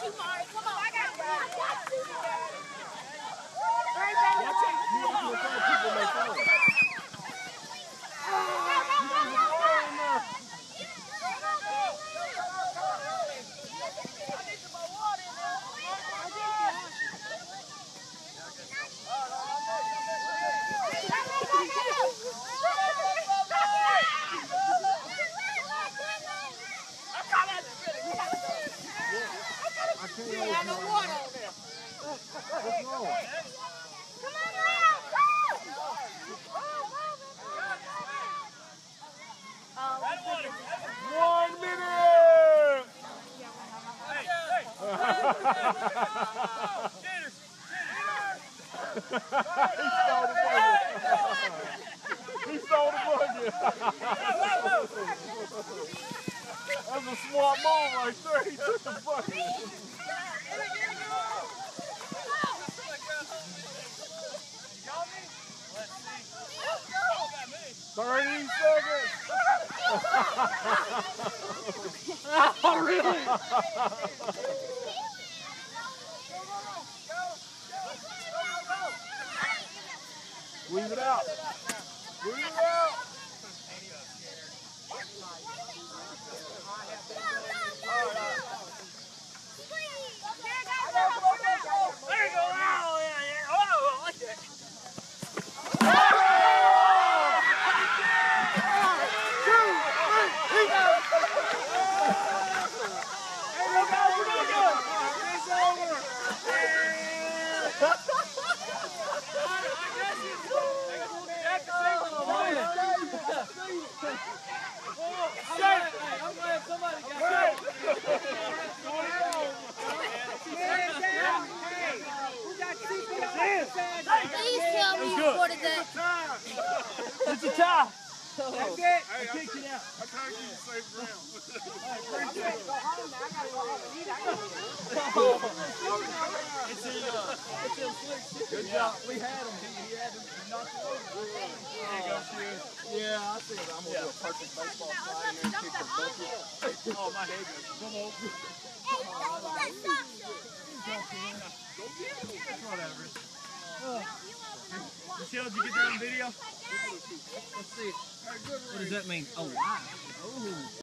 you, Mari. Come on. I got you. He stole the bucket. That's a smart move right there. He took the bucket. 30 seconds. Oh, really? Squeeze it out. Squeeze it out. There you go. Oh, yeah. Oh, I like that. Please tell me you recorded that. It's a tie. That's it. Hey, I kicked it out. I tried to keep you safe ground. Good job. We had him. He had to knock it over. Yeah, I think I'm going to do a perfect baseball slide in there and kick the bucket. Oh, my head goes. Come on. Whatever. Michelle, did you get that on video? Let's see. What does that mean? Oh, wow. Oh.